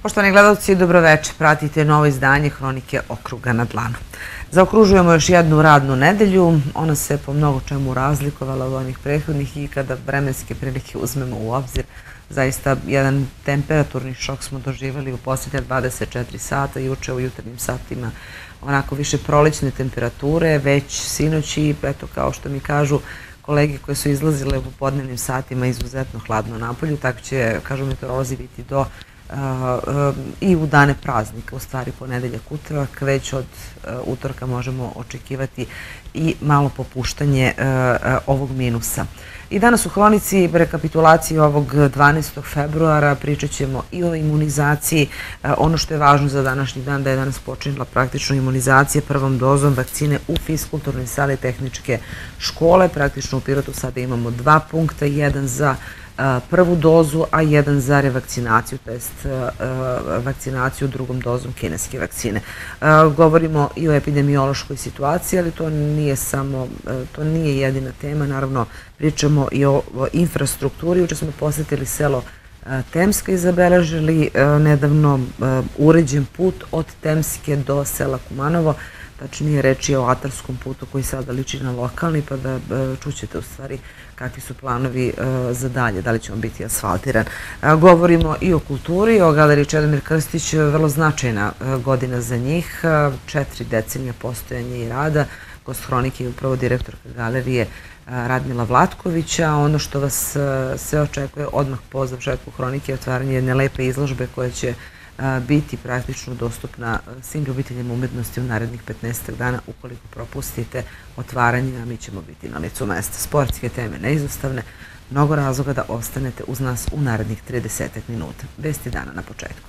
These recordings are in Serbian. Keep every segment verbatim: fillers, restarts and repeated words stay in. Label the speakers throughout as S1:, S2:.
S1: Poštovani gledalci, dobroveče. Pratite novo izdanje Hronike okruga na dlanu. Zaokružujemo još jednu radnu nedelju. Ona se po mnogo čemu razlikovala od onih prethodnih i kada vremenske prilike uzmemo u obzir. Zaista jedan temperaturni šok smo doživjeli u posljednja dvadeset četiri sata, juče u jutarnjim satima onako više prolećne temperature, već sinoć i eto kao što mi kažu kolege koje su izlazile u popodnevnim satima izuzetno hladno napolju, tako će, kažu meteorolozi, biti do i u dane praznika, u stvari ponedeljak, utorak, već od utorka možemo očekivati i malo popuštanje ovog minusa. I danas u Hronici, rekapitulaciji ovog dvanaestog februara, pričat ćemo i o imunizaciji. Ono što je važno za današnji dan da je danas počinila praktično imunizacija prvom dozom vakcine u fiskulturnoj sali tehničke škole. Praktično u Pirotu sada imamo dva punkta, jedan za prvu dozu, a jedan za revakcinaciju, to jest vakcinaciju drugom dozom kineske vakcine. Govorimo i o epidemiološkoj situaciji, ali to nije samo, to nije jedina tema. Naravno, pričamo i o infrastrukturi. Juče smo posjetili selo Temska i zabeležili nedavno uređen put od Temske do sela Kumanovo. Tačnije reč je o atarskom putu koji sada liči na lokalni, pa da čućete u stvari kakvi su planovi za dalje, da li će on biti asfaltiran. Govorimo i o kulturi, o galeriji Čedomir Krstić, vrlo značajna godina za njih, četiri decenija postojanja i rada. Gost Hronike je upravo direktorka galerije Radmila Vlatkovića. Ono što vas sve očekuje odmah po završetku Hronike je otvaranje jedne lepe izložbe koja će biti praktično dostupna svim ljubiteljima umetnosti u narednih petnaestak dana. Ukoliko propustite otvaranje, a mi ćemo biti na licu mesta. Sportske teme neizostavne, mnogo razloga da ostanete uz nas u narednih tridesetak minuta. Vesti dana na početku.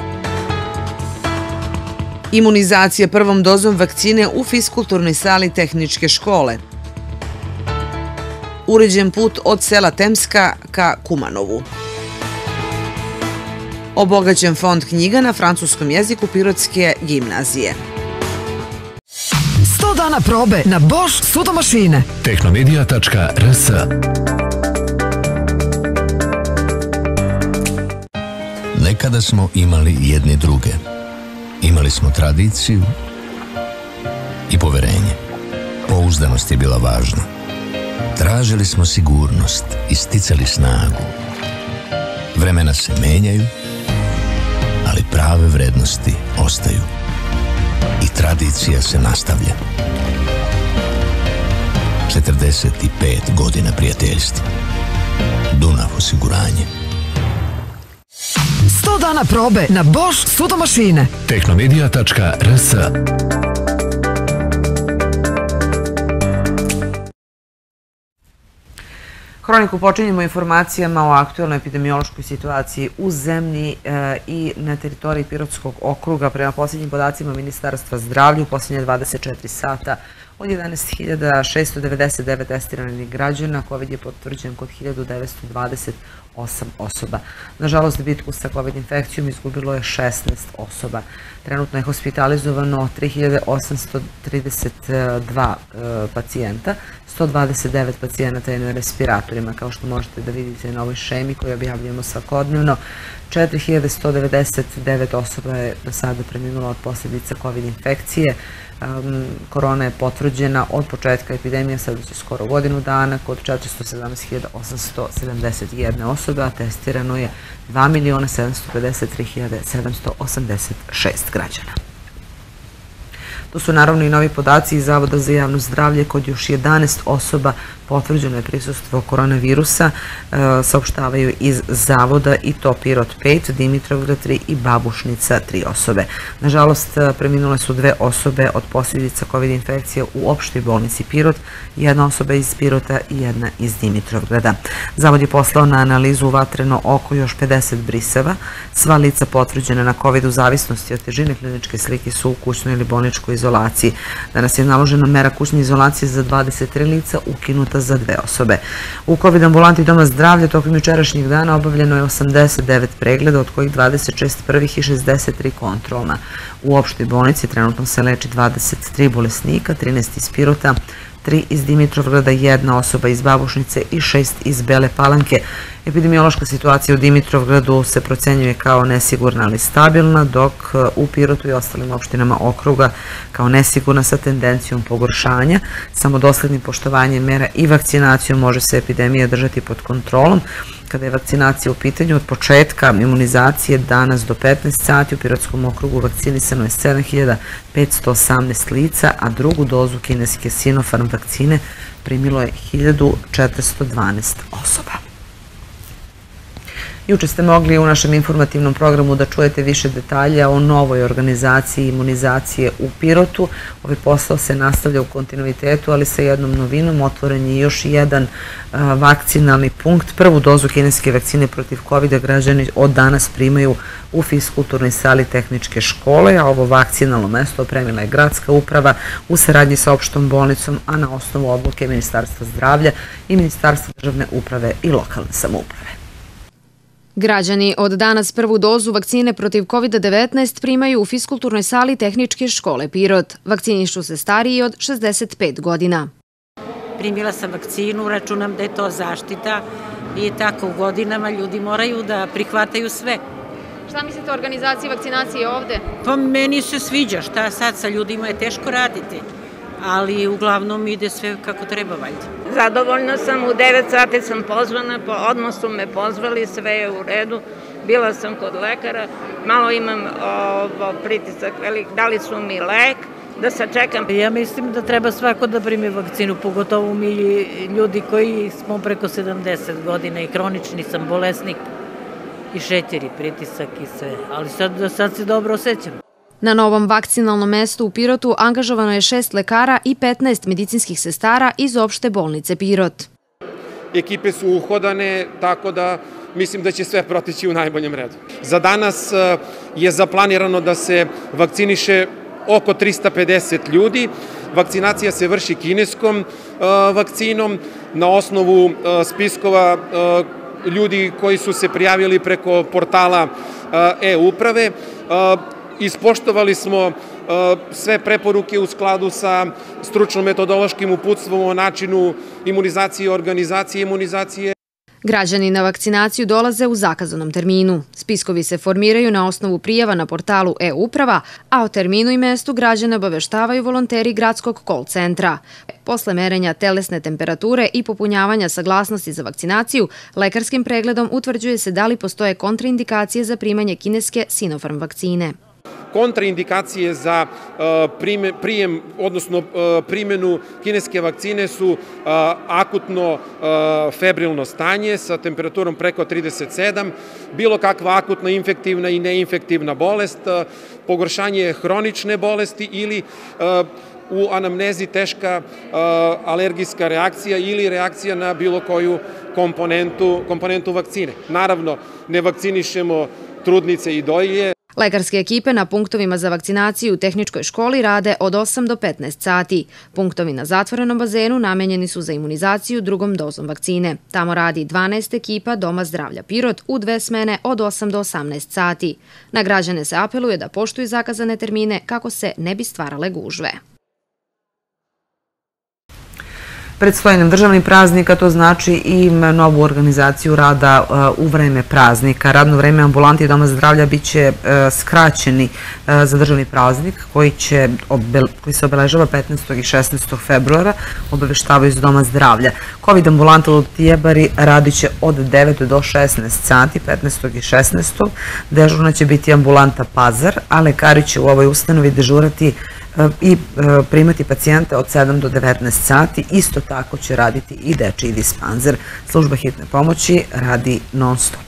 S1: Imunizacija prvom dozom vakcine u fiskulturnoj sali tehničke škole. Uređen put od sela Temska ka Kumanovu. Obogaćen fond knjiga na francuskom jeziku Pirotske gimnazije.
S2: sto dana probe na Bosch sudomašine.
S3: tehnomedija tačka r s. Nekada smo imali jedni druge. Imali smo tradiciju i poverenje. Pouzdanost je bila važna. Tražili smo sigurnost i sticali snagu. Vremena se menjaju, ali prave vrednosti ostaju. I tradicija se nastavlja. četrdeset pet godina prijateljstva. Dunav osiguranje.
S2: sto dana probe na Bosch sudomašine.
S3: tehnomedija tačka r s.
S1: Hroniku počinjemo informacijama o aktualnoj epidemiološkoj situaciji u zemlji i na teritoriji Pirotskog okruga. Prema posljednjim podacima Ministarstva zdravlja u posljednje dvadeset četiri sata od jedanaest hiljada šesto devedeset devet testiranih građana, COVID je potvrđen kod hiljadu devetsto dvadeset osam osoba. Nažalost, bitku sa COVID infekcijom izgubilo je šesnaest osoba. Trenutno je hospitalizovano tri hiljade osamsto trideset dva pacijenta, sto dvadeset devet pacijenata je na respiratorima, kao što možete da vidite na ovoj šemi koju objavljujemo svakodnevno. četiri hiljade sto devedeset devet osoba je do sada preminula od posljedica COVID infekcije. Korona je potvrđena od početka epidemije, sada će skoro godinu dana, kod četiristo sedamnaest hiljada osamsto sedamdeset jedna osoba, a testirano je dva miliona sedamsto pedeset tri hiljade sedamsto osamdeset šest građana. To su naravno i novi podaci iz Zavoda za javno zdravlje. Kod još jedanaest osoba potvrđeno je prisustvo koronavirusa, saopštavaju iz Zavoda, i to Pirot pet, Dimitrovgrad tri i Babušnica tri osobe. Nažalost, preminule su dve osobe od posljedica COVID infekcije u opštoj bolnici Pirot, jedna osoba iz Pirota i jedna iz Dimitrovgrada. Zavod je poslao na analizu u vatreno oko još pedeset briseva. Sva lica potvrđena na COVID u zavisnosti od težine kliničke slike su u kućnoj ili bolničkoj izolaciji. Danas je naložena mera kućne izolacije za dvadeset tri lica, ukinuta za dve osobe. U COVID ambulanti Doma zdravlja tokom jučerašnjeg dana obavljeno je osamdeset devet pregleda, od kojih dvadeset šest prvih i šezdeset tri kontrolna. U opštoj bolnici trenutno se leči dvadeset tri bolesnika, trinaest iz Pirota, tri iz Dimitrovgrada, jedna osoba iz Babušnice i šest iz Bele Palanke. Epidemiološka situacija u Dimitrovgradu se procenjuje kao nesigurna ali stabilna, dok u Pirotu i ostalim opštinama okruga kao nesigurna sa tendencijom pogoršanja. Samodoslednim poštovanjem mera i vakcinacijom može se epidemija držati pod kontrolom. Kada je vakcinacija u pitanju, od početka imunizacije danas do petnaest sati u Pirotskom okrugu vakcinisano je sedam hiljada petsto osamnaest lica, a drugu dozu kineske Sinopharm vakcine primilo je hiljadu četiristo dvanaest osoba. Juče ste mogli u našem informativnom programu da čujete više detalja o novoj organizaciji imunizacije u Pirotu. Ovaj posao se nastavlja u kontinuitetu, ali sa jednom novinom. Otvoren je još jedan vakcinalni punkt. Prvu dozu kineske vakcine protiv kovida građani od danas primaju u fiskulturnoj sali tehničke škole, a ovo vakcinalno mesto opremila je gradska uprava u saradnji sa opštom bolnicom, a na osnovu odluke Ministarstva zdravlja i Ministarstva državne uprave i lokalne samouprave.
S4: Građani od danas prvu dozu vakcine protiv kovida devetnaest primaju u fiskulturnoj sali tehničke škole Pirot. Vakcinišu se stariji od šezdeset pet godina.
S5: Primila sam vakcinu, računam da je to zaštita i tako u godinama ljudi moraju da prihvataju sve.
S4: Šta mislite o organizaciji vakcinacije ovde?
S5: Pa meni se sviđa, šta sad sa ljudima je teško raditi, ali uglavnom ide sve kako treba valjda.
S6: Zadovoljna sam, u devet sati sam pozvana, odmah su me pozvali, sve je u redu. Bila sam kod lekara, malo imam pritisak velik, dali su mi lek, da sačekam.
S7: Ja mislim da treba svako da primi vakcinu, pogotovo mi ljudi koji smo preko sedamdeset godina i kronični sam bolesnik i šećer i pritisak i sve, ali sad, sad se dobro osjećam.
S4: Na novom vakcinalnom mestu u Pirotu angažovano je šest lekara i petnaest medicinskih sestara iz opšte bolnice Pirot.
S8: Ekipe su uhodane, tako da mislim da će sve proteći u najboljem redu. Za danas je zaplanirano da se vakciniše oko trista pedeset ljudi. Vakcinacija se vrši kineskom vakcinom na osnovu spiskova ljudi koji su se prijavili preko portala e-uprave. Ispoštovali smo sve preporuke u skladu sa stručno-metodološkim uputstvom o načinu imunizacije i organizacije imunizacije.
S4: Građani na vakcinaciju dolaze u zakazanom terminu. Spiskovi se formiraju na osnovu prijava na portalu e-uprava, a o terminu i mestu građana obaveštavaju volonteri gradskog call centra. Posle merenja telesne temperature i popunjavanja saglasnosti za vakcinaciju, lekarskim pregledom utvrđuje se da li postoje kontraindikacije za primanje kineske Sinopharm vakcine.
S8: Kontraindikacije za prijem, odnosno primjenu kineske vakcine su akutno febrilno stanje sa temperaturom preko trideset sedam, bilo kakva akutna infektivna i neinfektivna bolest, pogoršanje hronične bolesti ili u anamnezi teška alergijska reakcija ili reakcija na bilo koju komponentu vakcine. Naravno, ne vakcinišemo trudnice i dojilje.
S4: Lekarske ekipe na punktovima za vakcinaciju u tehničkoj školi rade od osam do petnaest sati. Punktovi na zatvorenom bazenu namenjeni su za imunizaciju drugom dozom vakcine. Tamo radi dvanaest ekipa Doma zdravlja Pirot u dve smene od osam do osamnaest sati. Na građane se apeluje da poštuju zakazane termine kako se ne bi stvarale gužve.
S1: Predstoji nam državni praznik, a to znači i novu organizaciju rada u vreme praznika. Radno vreme ambulanti Doma zdravlja biće skraćeni za državni praznik koji se obeležava petnaestog i šesnaestog februara, obaveštavaju iz Doma zdravlja. Kovid ambulanta u Tijebari radit će od devet do šesnaest sati, petnaestog i šesnaestog Dežurna će biti ambulanta Pazar, a lekari će u ovoj ustanovi dežurati i primati pacijente od sedam do devetnaest sati. Isto tako će raditi i dečiji dispanzer. Služba hitne pomoći radi non stop.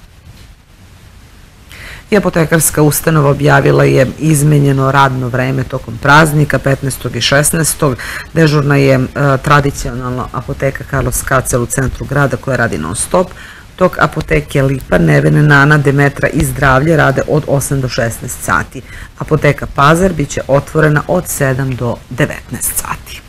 S1: I apotekarska ustanova objavila je izmenjeno radno vreme tokom praznika petnaestog i šesnaestog Dežurna je tradicionalna apoteka Carlos Kacel u centru grada koja radi non stop, dok apoteke Lipa, Nevene, Nana, Demetra i Zdravlje rade od osam do šesnaest sati. Apoteka Pazar biće otvorena od sedam do devetnaest sati.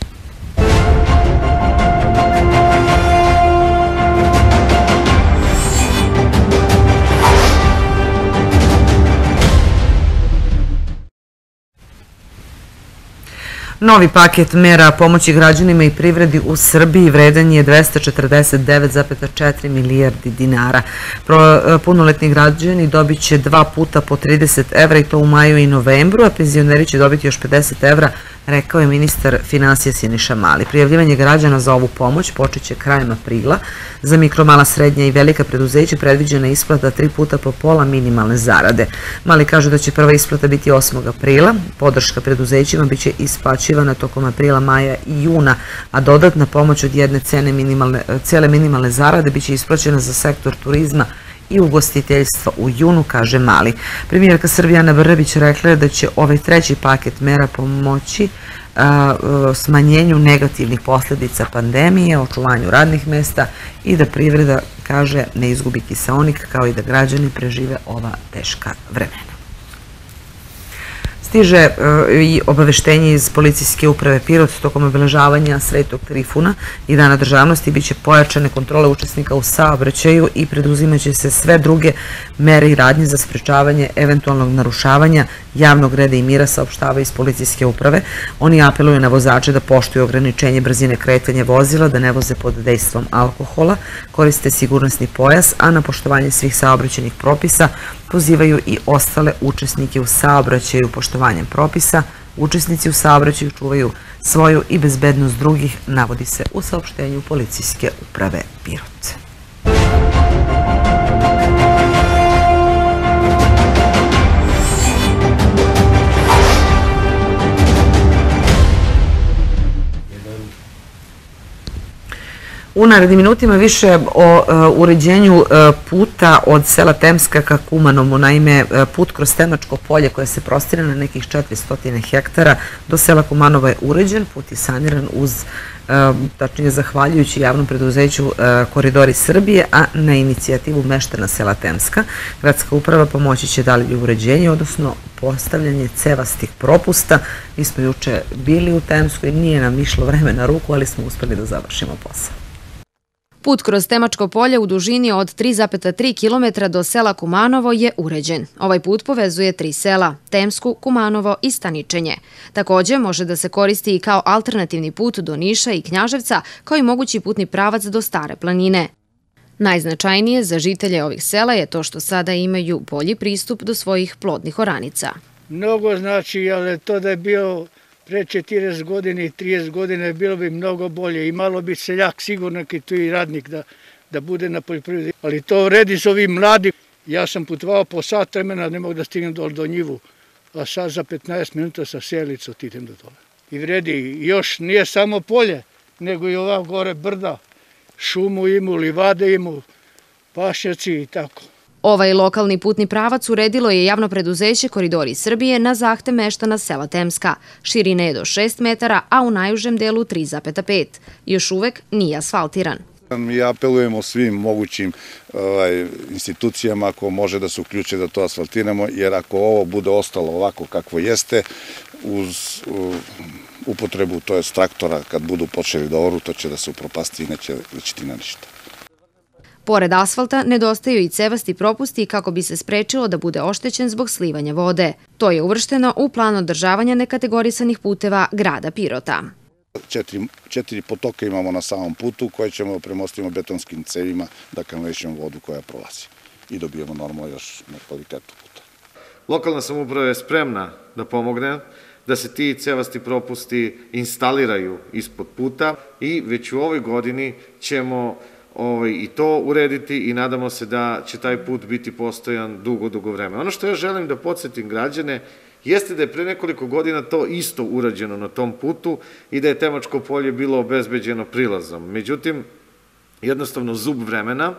S1: Novi paket mera pomoći građanima i privredi u Srbiji vredan je dvesta četrdeset devet zarez četiri milijardi dinara. Punoletni građani dobit će dva puta po trideset evra i to u maju i novembru, a penzioneri će dobiti još pedeset evra, rekao je ministar finansija Siniša Mali. Prijavljivanje građana za ovu pomoć počeće krajem aprila. Za mikro, mala, srednja i velika preduzeća predviđena isplata tri puta po pola minimalne zarade. Mali kaže da će prva isplata biti osmog aprila. Podrška preduzećima biće isplaćivana tokom aprila, maja i juna, a dodatna pomoć od jedne cene minimalne, cele minimalne zarade biće isplaćena za sektor turizma i ugostiteljstva u junu, kaže Mali. Premijerka Srbije Ana Brnabić rekla je da će ovaj treći paket mera pomoći smanjenju negativnih posljedica pandemije, očuvanju radnih mesta i da privreda, kaže, ne izgubi kiseonik, kao i da građani prežive ova teška vremena. Stiže i obaveštenje iz Policijske uprave Pirot tokom obeležavanja Svetog Trifuna i Dana državnosti biće pojačane kontrole učesnika u saobraćaju i preduzimaće se sve druge mere i radnje za sprečavanje eventualnog narušavanja javnog reda i mira, saopštava iz Policijske uprave. Oni apeluju na vozače da poštuju ograničenje brzine kretanja vozila, da ne voze pod dejstvom alkohola, koriste sigurnosni pojas, a na poštovanje svih saobraćajnih propisa pozivaju i ostale učesnike u saobraćaju. Poštovanjem propisa, učesnici u saobraćaju čuvaju svoju i bezbednost drugih, navodi se u saopštenju Policijske uprave Pirot. U narednim minutima više o uređenju puta od sela Temska ka Kumanovu. Naime, put kroz Temačko polje koje se prostire na nekih četiristo hektara do sela Kumanova je uređen. Put je saniran uz, tačnije zahvaljujući javnom preduzeću Koridori Srbije, a na inicijativu meštana sela Temska. Gradska uprava pomoći će dalje uređenje, odnosno postavljanje cevastih propusta. Mi smo juče bili u Temskoj, nije nam išlo vreme na ruku, ali smo uspeli da završimo posao.
S4: Put kroz Temačko polje u dužini od tri zarez tri kilometra do sela Kumanovo je uređen. Ovaj put povezuje tri sela, Temsku, Kumanovo i Staničenje. Također može da se koristi i kao alternativni put do Niša i Knjaževca, kao i mogući putni pravac do Stare planine. Najznačajnije za žitelje ovih sela je to što sada imaju bolji pristup do svojih plodnih oranica.
S9: Mnogo znači, ali to da je bio pre četrdeset godina i trideset godina bilo bi mnogo bolje. Imalo bi seljak sigurno i tu i radnik da, da bude na poljoprivredi. Ali to vredi s ovim mladi. Ja sam putovao po sat vremena, ne mogu da stignem dole do njivu. A sad za petnaest minuta sa selicu idem do dole. I vredi. Još nije samo polje, nego i ova gore brda. Šumu imu, livade imu, pašnjaci i tako.
S4: Ovaj lokalni putni pravac uredilo je javno preduzeće Koridori Srbije na zahtev meštana sela Temska. Širine je do šest metara, a u najužem delu tri zarez pet. Još uvek nije asfaltiran.
S10: Mi apelujemo svim mogućim institucijama ako može da se uključe da to asfaltiramo, jer ako ovo bude ostalo ovako kakvo jeste, uz upotrebu, to je traktora, kad budu počeli da oru, to će da se upropasti i neće ličiti na ništa.
S4: Pored asfalta, nedostaju i cevasti propusti kako bi se sprečilo da bude oštećen zbog slivanja vode. To je uvršteno u plan održavanja nekategorisanih puteva grada Pirota.
S10: Četiri, četiri potoka imamo na samom putu koje ćemo premostiti betonskim cevima da kanališemo vodu koja prolazi. I dobijemo normalno još na kvalitetu puta.
S11: Lokalna samouprava je spremna da pomogne da se ti cevasti propusti instaliraju ispod puta i već u ovoj godini ćemo i to urediti i nadamo se da će taj put biti postojan dugo, dugo vreme. Ono što ja želim da podsjetim građane jeste da je pre nekoliko godina to isto urađeno na tom putu i da je Temačko polje bilo obezbeđeno prilazom. Međutim, jednostavno zub vremena,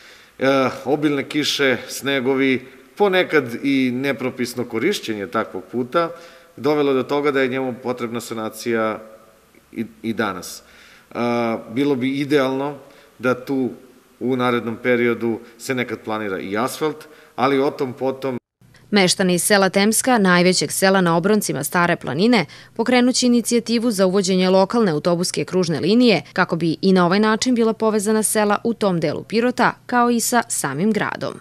S11: obilne kiše, snegovi, ponekad i nepropisno korišćenje takvog puta dovelo do toga da je njemu potrebna sanacija i danas. Bilo bi idealno da tu u narednom periodu se nekad planira i asfalt, ali o tom potom.
S4: Meštani iz sela Temska, najvećeg sela na obroncima Stare planine, pokrenući inicijativu za uvođenje lokalne autobuske kružne linije, kako bi i na ovaj način bila povezana sela u tom delu Pirota, kao i sa samim gradom.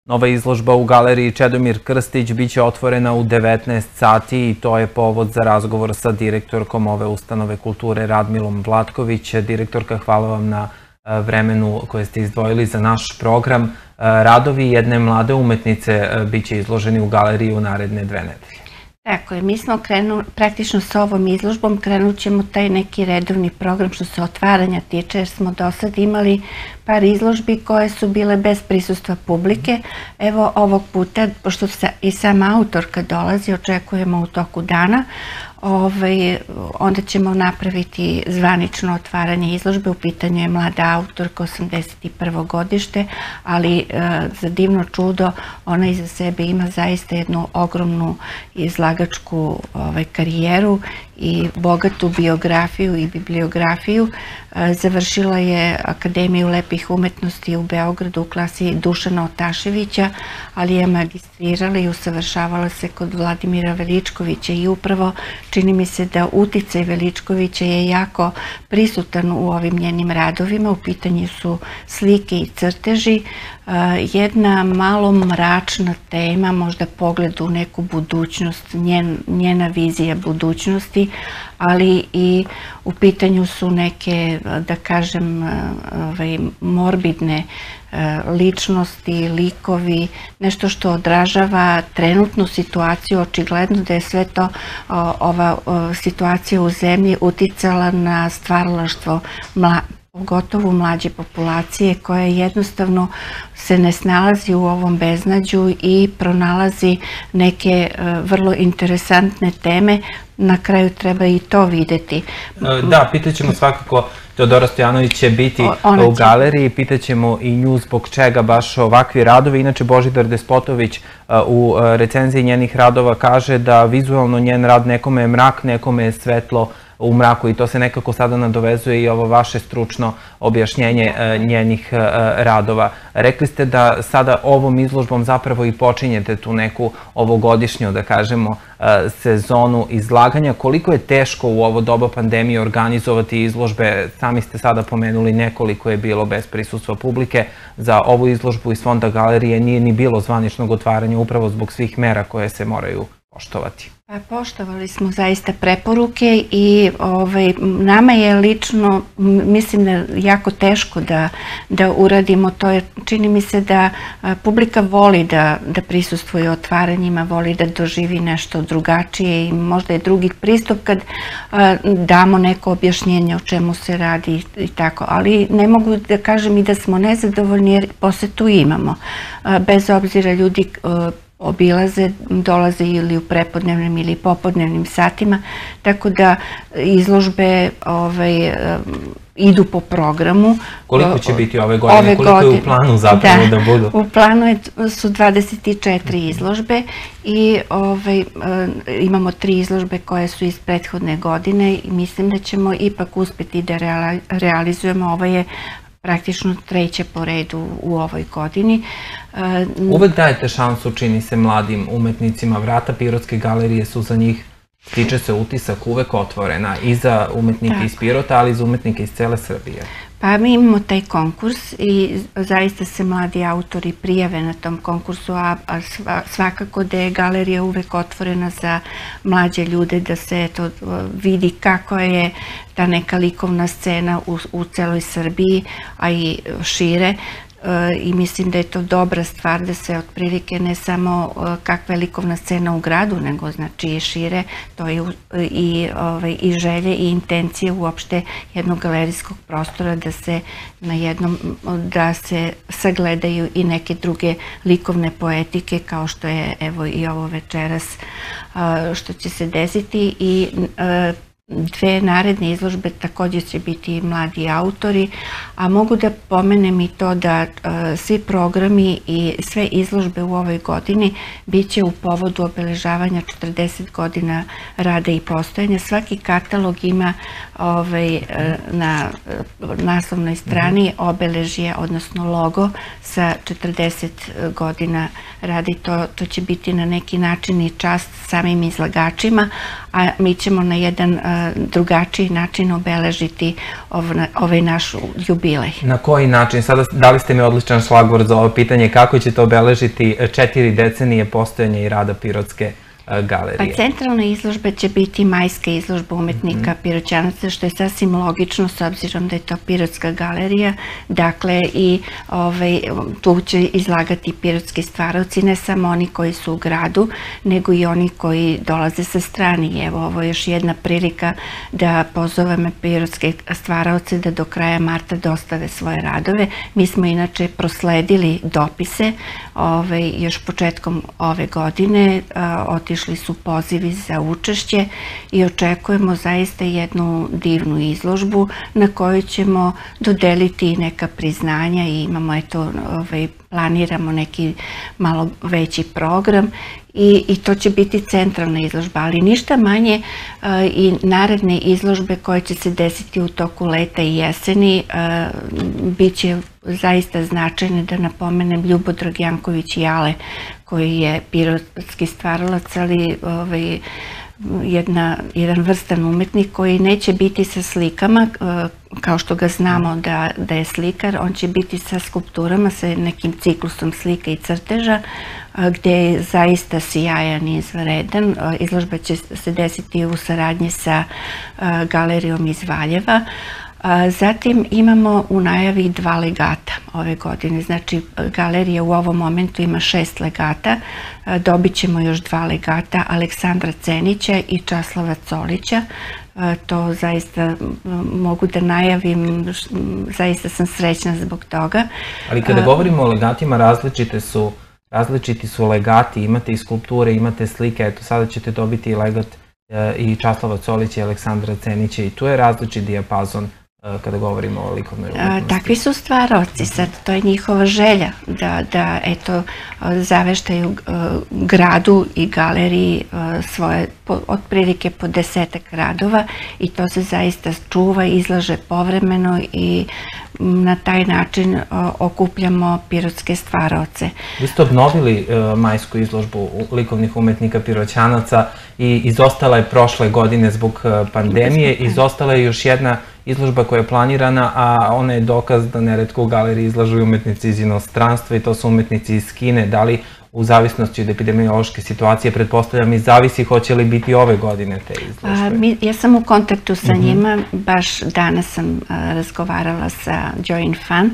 S12: Nova izložba u galeriji Čedomir Krstić biće otvorena u devetnaest sati i to je povod za razgovor sa direktorkom ove ustanove kulture Radmilom Vlatković. Direktorka, hvala vam na vremenu koje ste izdvojili za naš program. Radovi jedne mlade umetnice biće izloženi u galeriji u naredne dve nedelje.
S13: Tako je, mi smo krenuli, praktično sa ovom izložbom krenut ćemo taj neki redovni program što se otvaranja tiče, jer smo do sad imali par izložbi koje su bile bez prisustva publike. Evo ovog puta, pošto i sama autorka dolazi, očekujemo u toku dana, onda ćemo napraviti zvanično otvaranje izložbe. U pitanju je mlada autorka, osamdeset prvo godište, ali za divno čudo ona iza sebe ima zaista jednu ogromnu izlagačku karijeru i bogatu biografiju i bibliografiju. Završila je Akademiju lepih umetnosti u Beogradu u klasi Dušana Otaševića, ali je magistrirala i usavršavala se kod Vladimira Veličkovića i upravo čini mi se da uticaj Veličkovića je jako prisutan u ovim njenim radovima. U pitanju su slike i crteži, jedna malo mračna tema, možda pogled u neku budućnost, njena vizija budućnosti, ali i u pitanju su neke, da kažem, morbidne ličnosti, likovi, nešto što odražava trenutnu situaciju. Očigledno da je sve to, ova situacija u zemlji uticala na stvaralaštvo pogotovo mlađe populacije koja jednostavno se ne snalazi u ovom beznađu i pronalazi neke vrlo interesantne teme. Na kraju treba i to videti.
S12: Da, pitaćemo svakako, Teodora Stojanović će biti u galeriji, pitaćemo i nju zbog čega baš ovakvi radovi. Inače, Božidar Despotović u recenziji njenih radova kaže da vizualno njen rad nekome je mrak, nekome je svetlo u mraku i to se nekako sada nadovezuje i ovo vaše stručno objašnjenje njenih radova. Rekli ste da sada ovom izložbom zapravo i počinjete tu neku ovogodišnju, da kažemo, sezonu izlaganja. Koliko je teško u ovo doba pandemije organizovati izložbe? Sami ste sada pomenuli nekoliko je bilo bez prisustva publike. Za ovu izložbu iz Fonda galerije nije ni bilo zvaničnog otvaranja upravo zbog svih mera koje se moraju poštovati.
S13: Poštovali smo zaista preporuke i nama je lično, mislim da je jako teško da uradimo to, jer čini mi se da publika voli da prisustvuje otvaranjima, voli da doživi nešto drugačije i možda je drugi pristup kad damo neko objašnjenje o čemu se radi i tako, ali ne mogu da kažem i da smo nezadovoljni jer posetu imamo. Bez obzira ljudi obilaze, dolaze ili u prepodnevnim ili popodnevnim satima, tako da izložbe idu po programu.
S12: Koliko će biti ove godine? Koliko je u planu zapravo da budu?
S13: U planu su dvadeset četiri izložbe i imamo tri izložbe koje su iz prethodne godine i mislim da ćemo ipak uspeti da realizujemo. Ovo je praktično treće po redu u ovoj godini.
S12: Uvek dajete šansu, čini se, mladim umetnicima. Vrata Pirotske galerije su za njih, stiče se utisak, uvek otvorena i za umetnike iz Pirota, ali i za umetnike iz cele Srbije.
S13: Pa mi imamo taj konkurs i zaista se mladi autori prijave na tom konkursu, a svakako da je galerija uvek otvorena za mlađe ljude, da se vidi kako je ta neka likovna scena u celoj Srbiji, a i šire. I mislim da je to dobra stvar da se otprilike ne samo kakva je likovna scena u gradu, nego znači i šire, to je i želje i intencije uopšte jednog galerijskog prostora da se na jednom, da se sagledaju i neke druge likovne poetike kao što je evo i ovo večeras što će se desiti i dve naredne izložbe također će biti mladi autori, a mogu da pomenem i to da svi programi i sve izložbe u ovoj godini bit će u povodu obeležavanja četrdeset godina rada i postojanja. Svaki katalog ima na naslovnoj strani obeležje, odnosno logo sa četrdeset godina rada i to će biti na neki način i čast samim izlagačima, a mi ćemo na jedan drugačiji način obeležiti ovaj naš jubilej.
S12: Na koji način? Sada dali ste mi odličan šlagvor za ovo pitanje. Kako ćete obeležiti četiri decenije postojanja i rada Pirotske galerije?
S13: Pa centralna izložba će biti majska izložba umetnika Piroćanaca, što je sasvim logično s obzirom da je to Pirotska galerija. Dakle, i tu će izlagati pirotski stvaravci, ne samo oni koji su u gradu, nego i oni koji dolaze sa strani. Evo, ovo je još jedna prilika da pozoveme pirotske stvaravce da do kraja marta dostave svoje radove. Mi smo inače prosledili dopise još početkom ove godine, otišli Išli su pozivi za učešće i očekujemo zaista jednu divnu izložbu na kojoj ćemo dodeliti neka priznanja i imamo, eto, planiramo neki malo veći program i to će biti centralna izložba, ali ništa manje i naredne izložbe koje će se desiti u toku leta i jeseni bit će zaista značajne. Da napomenem Ljubodrag Janković Jale, koji je pirotski stvaralac, ali jedan vrstan umetnik koji neće biti sa slikama, kao što ga znamo da je slikar. On će biti sa skulpturama, sa nekim ciklusom slika i crteža, gde je zaista sjajan i izvanredan. Izložba će se desiti u saradnji sa galerijom iz Valjeva. Zatim imamo u najavi dva legata ove godine. Znači, galerija u ovom momentu ima šest legata. Dobit ćemo još dva legata, Aleksandra Cenića i Časlava Colića. To zaista mogu da najavim, zaista sam srećna zbog toga.
S12: Ali kada govorimo o legatima, različite su različiti su legati, imate i skulpture, imate slike, eto sada ćete dobiti i legat i Časlava Colića i Aleksandra Cenića i tu je različit dijapazon kada govorimo o likovnoj umetnosti.
S13: Takvi su stvaravci, sad to je njihova želja da eto zaveštaju gradu i galeriji svoje otprilike po desetak radova i to se zaista čuva, izlaže povremeno i na taj način okupljamo pirotske stvaravce.
S12: Vi ste obnovili majsku izložbu likovnih umetnika Piroćanaca i izostala je prošle godine zbog pandemije, izostala je još jedna izložba koja je planirana, a ona je dokaz da neretko u galeriji izlažu i umetnici iz inostranstva i to su umetnici iz Kine. Da li u zavisnosti od epidemiološke situacije, pretpostavljam, i zavisi hoće li biti ove godine te izložbe?
S13: Ja sam u kontaktu sa njima, baš danas sam razgovarala sa Join Fan.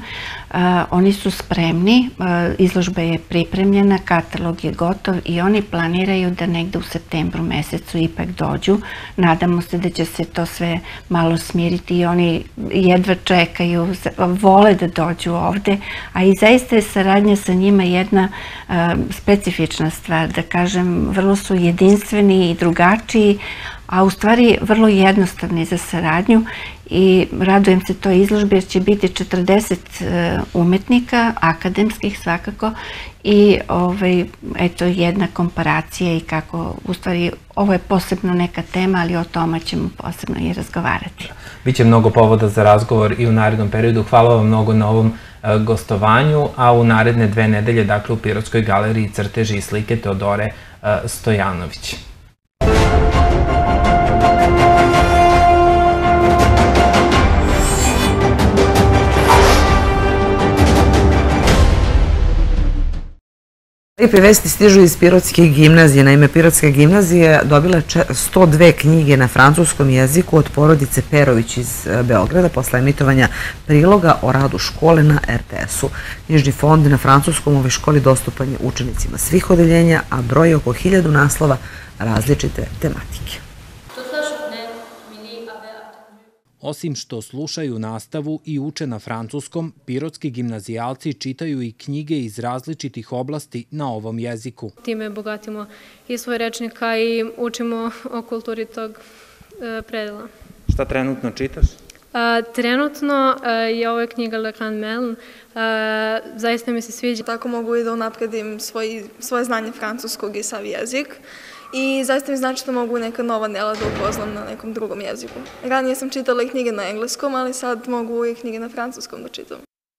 S13: Oni su spremni, izložba je pripremljena, katalog je gotov i oni planiraju da negde u septembru mesecu ipak dođu. Nadamo se da će se to sve malo smiriti i oni jedva čekaju, vole da dođu ovde, a i zaista je saradnja sa njima jedna specifična stvar, da kažem, vrlo su jedinstveni i drugačiji, a u stvari vrlo jednostavni za saradnju i radujem se toj izložbi jer će biti četrdeset umetnika, akademskih svakako, i eto jedna komparacija i kako, u stvari, ovo je posebno neka tema, ali o tome ćemo posebno i razgovarati.
S12: Biće mnogo povoda za razgovor i u narednom periodu. Hvala vam mnogo na ovom gostovanju, a u naredne dve nedelje, dakle, u Pirotskoj galeriji crteži i slike Teodore Stojanović.
S1: Lijepe vesti stižu iz Pirotske gimnazije. Naime, Pirotska gimnazija dobila sto dve knjige na francuskom jeziku od porodice Perović iz Beograda posle emitovanja priloga o radu škole na er te esu. Knjižni fond na francuskom ove školi dostupan je učenicima svih odeljenja, a broj oko hiljadu naslova različite tematike.
S14: Osim što slušaju nastavu i uče na francuskom, pirotski gimnazijalci čitaju i knjige iz različitih oblasti na ovom jeziku.
S15: Time bogatimo i svoj rečnika i učimo o kulturi tog predela.
S12: Šta trenutno čitaš?
S15: Trenutno je ovo knjiga Le Grand Melon. Zaista mi se sviđa.
S16: Tako mogu i da unapredim svoje znanje francuskog i sav jezik. I zaista mi znači da mogu neka nova dela da upoznam na nekom drugom jeziku. Ranije sam čitala i knjige na engleskom, ali sad mogu i knjige na francuskom da čitam.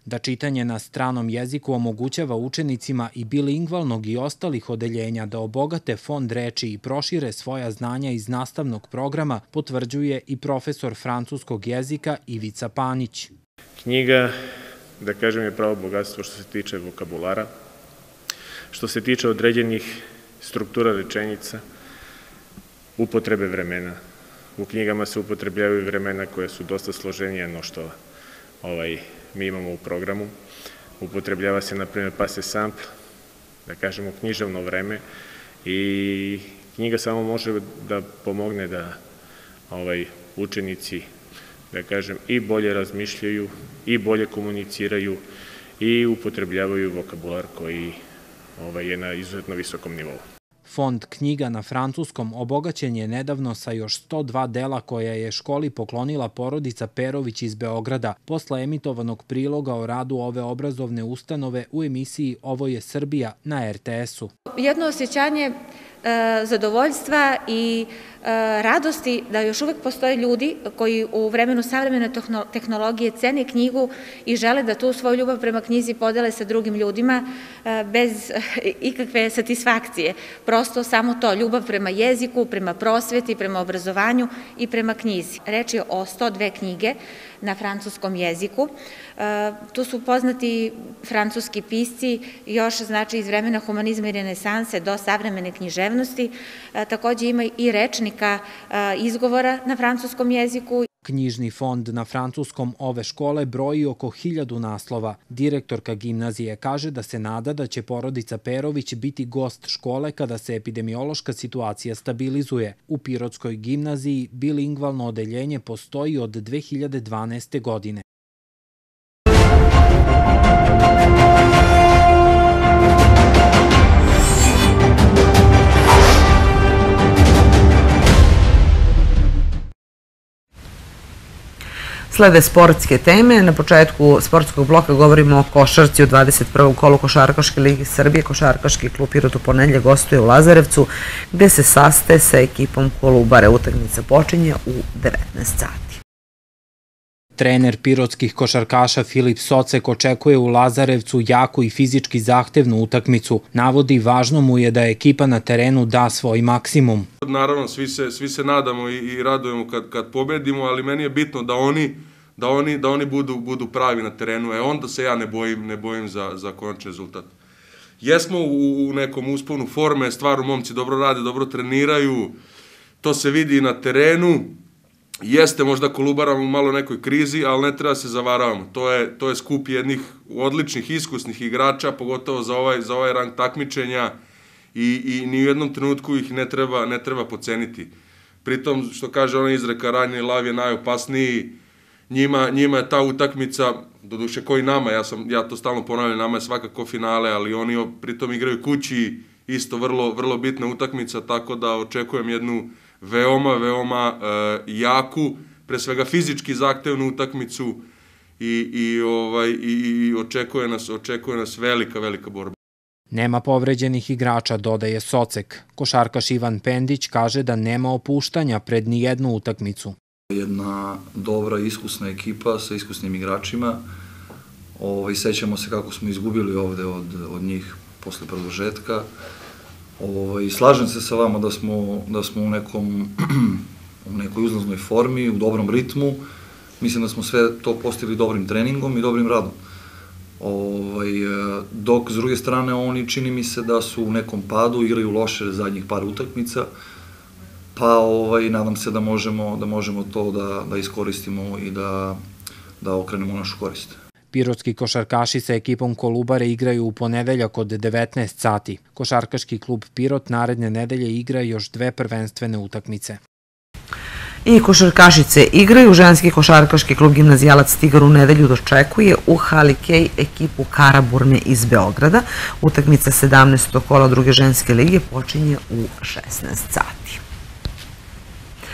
S14: da čitanje na stranom jeziku omogućava učenicima i bilingvalnog i ostalih odeljenja da obogate fond reči i prošire svoja znanja iz nastavnog programa, potvrđuje i profesor francuskog jezika Ivica Panić.
S17: Knjiga, da kažem, je pravo bogatstvo što se tiče vokabulara, što se tiče određenih struktura rečenica, upotrebe vremena. U knjigama se upotrebljavaju vremena koje su dosta složenije no što ovaj, mi imamo u programu. Upotrebljava se, na primjer, passé simple, da kažemo književno vreme, i knjiga samo može da pomogne da ovaj, učenici, da kažem, i bolje razmišljaju, i bolje komuniciraju, i upotrebljavaju vokabular koji ovaj, je na izuzetno visokom nivou.
S14: Fond knjiga na francuskom obogaćen je nedavno sa još sto dva dela koja je školi poklonila porodica Perović iz Beograda posle emitovanog priloga o radu ove obrazovne ustanove u emisiji Ovo je Srbija na er te esu.
S18: Jedno osjećanje zadovoljstva i radosti da još uvek postoje ljudi koji u vremenu savremene tehnologije cene knjigu i žele da tu svoju ljubav prema knjizi podele sa drugim ljudima bez ikakve satisfakcije. Prosto samo to, ljubav prema jeziku, prema prosveti, prema obrazovanju i prema knjizi. Reč je o sto dve knjige na francuskom jeziku. Tu su poznati francuski pisci još znači iz vremena humanizma i renesanse do savremene književnosti. Takođe ima i rečnika izgovora na francuskom jeziku.
S14: Knjižni fond na francuskom ove škole broji oko hiljadu naslova. Direktorka gimnazije kaže da se nada da će porodica Perović biti gost škole kada se epidemiološka situacija stabilizuje. U Pirotskoj gimnaziji bilingvalno odeljenje postoji od dve hiljade dvanaeste. godine.
S1: Slede sportske teme. Na početku sportskog bloka govorimo o košarci u dvadeset prvom kolu Košarkaške lige Srbije. Košarkaški klub Pirot u ponedeljak gostuje u Lazarevcu, gde se sastaje sa ekipom Kolubare. Utakmica počinje u devetnaest sati.
S14: Trener pirotskih košarkaša Filip Socek očekuje u Lazarevcu jaku i fizički zahtevnu utakmicu. Navodi, važno mu je da ekipa na terenu da svoj maksimum.
S19: Naravno, svi se, svi se nadamo i, i radujemo kad, kad pobedimo, ali meni je bitno da oni, da oni, da oni budu, budu pravi na terenu. E onda se ja ne bojim, ne bojim za, za konačni rezultat. Jesmo u, u nekom usponu forme, stvarno momci dobro rade, dobro treniraju, to se vidi na terenu. Jeste možda Kolubara u malo nekoj krizi, ali ne treba se zavaravamo. To je, to je skup jednih odličnih, iskusnih igrača, pogotovo za ovaj, za ovaj rang takmičenja, i, i ni u jednom trenutku ih ne treba, ne treba poceniti. Pritom, što kaže ona izreka, ranjeni lav je najopasniji, njima, njima je ta utakmica, doduše koji nama, ja, sam, ja to stalno ponavljam, nama je svakako finale, ali oni pritom igraju kući, isto vrlo, vrlo bitna utakmica, tako da očekujem jednu veoma, veoma e, jaku, pre svega fizički zahtevnu utakmicu i, i, ovaj, i, i očekuje, nas, očekuje nas velika, velika borba.
S14: Nema povređenih igrača, dodaje Socek. Košarkaš Ivan Pendić kaže da nema opuštanja pred nijednu utakmicu.
S20: Jedna dobra, iskusna ekipa sa iskusnim igračima. Ovaj, sećamo se kako smo izgubili ovde od, od njih posle produžetka. Ovaj, slažem se sa vama da smo, da smo u, nekom, u nekoj uzlaznoj formi, u dobrom ritmu. Mislim da smo sve to postigli dobrim treningom i dobrim radom. Ovaj, dok, s druge strane, oni čini mi se da su u nekom padu, igraju loše zadnjih par utakmica, pa ovaj, nadam se da možemo, da možemo to da, da iskoristimo i da, da okrenemo našu korist.
S14: Pirotski košarkaši sa ekipom Kolubare igraju u ponedeljak od devetnaest sati. Košarkaški klub Pirot naredne nedelje igra još dve prvenstvene utakmice.
S1: I košarkašice igraju. Ženski košarkaški klub Gimnazijalac Tigar u nedelju dočekuje u hali Kej ekipu Karaburne iz Beograda. Utakmica sedamnaestog kola druge ženske lige počinje u šesnaest sati.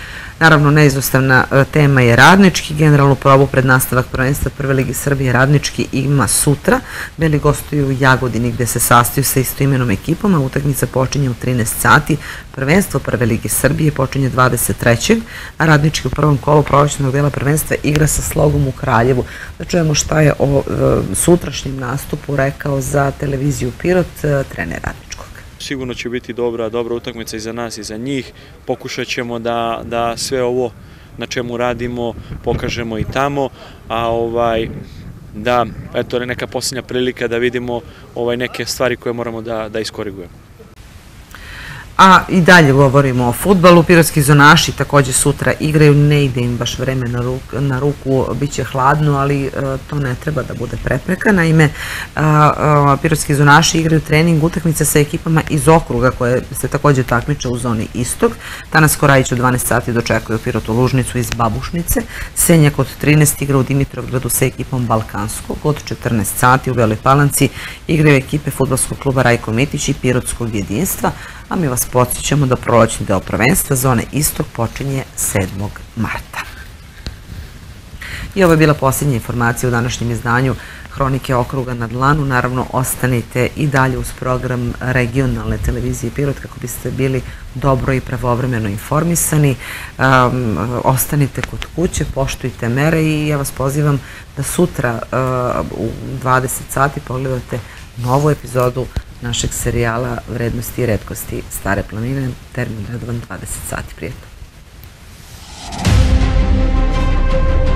S1: Naravno, neizostavna tema je radnički. Generalnu probu pred nastavak prvenstva Prve lige Srbije radnički ima sutra. Beli gostuju u Jagodini gde se sastaju sa istoimenom ekipom, a utakmica počinje u trinaest sati. Prvenstvo Prve lige Srbije počinje dvadeset trećeg a radnički u prvom kolu prolećnog dela prvenstva igra sa Slogom u Kraljevu. Da čujemo šta je o sutrašnjem nastupu rekao za televiziju Pirot trener radničkog.
S21: Sigurno će biti dobra, dobra utakmica i za nas i za njih. Pokušat ćemo da, da sve ovo na čemu radimo pokažemo i tamo, a ovaj, da, eto, neka posljednja prilika da vidimo ovaj, neke stvari koje moramo da, da iskorigujemo.
S1: A i dalje govorimo o fudbalu. Pirotski zonaši takođe sutra igraju, ne ide im baš vreme na ruku, bit će hladno, ali to ne treba da bude prepreka. Naime, pirotski zonaši igraju trening utakmice sa ekipama iz okruga koje se takođe takmiče u zoni Istok. Danas Korajić u dvanaest sati dočekuju Pirotu Lužnicu iz Babušnice. Senjak od trinaest igra u Dimitrovgradu sa ekipom Balkanskog. Od četrnaest sati u Beloj Palanci igraju ekipe fudbalskog kluba Rajko Mitić i Pirotskog jedinstva, a mi vas podsjećamo da prolećni deo prvenstva zone Istok počinje sedmog marta. I ovo je bila posljednja informacija u današnjem izdanju Hronike okruga na dlanu. Naravno, ostanite i dalje uz program regionalne televizije Pirot kako biste bili dobro i pravovremeno informisani. Ostanite kod kuće, poštujte mere i ja vas pozivam da sutra u dvadeset sati pogledate novu epizodu našeg serijala Vrednosti i retkosti Stare planine. Termin redovan dvadeset sati. Prijetno.